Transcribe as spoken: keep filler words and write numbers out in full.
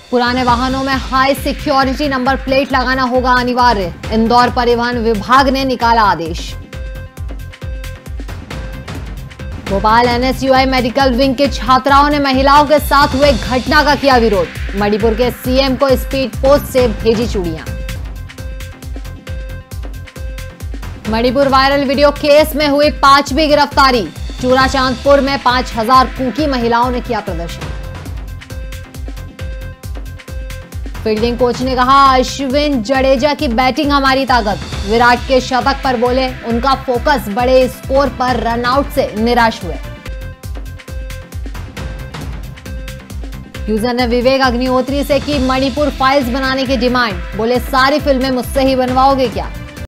पुराने वाहनों में हाई सिक्योरिटी नंबर प्लेट लगाना होगा अनिवार्य, इंदौर परिवहन विभाग ने निकाला आदेश। भोपाल एनएसयूआई मेडिकल विंग के छात्राओं ने महिलाओं के साथ हुए घटना का किया विरोध, मणिपुर के सीएम को स्पीड पोस्ट से भेजी चूड़ियां। मणिपुर वायरल वीडियो केस में हुई पांचवी गिरफ्तारी, चूड़ाचांदपुर में पांच हजार कुकी महिलाओं ने किया प्रदर्शन। फील्डिंग कोच ने कहा, अश्विन जडेजा की बैटिंग हमारी ताकत, विराट के शतक पर बोले उनका फोकस बड़े स्कोर पर रनआउट से निराश हुए। यूजर ने विवेक अग्निहोत्री से की मणिपुर फाइल्स बनाने की डिमांड, बोले सारी फिल्में मुझसे ही बनवाओगे क्या।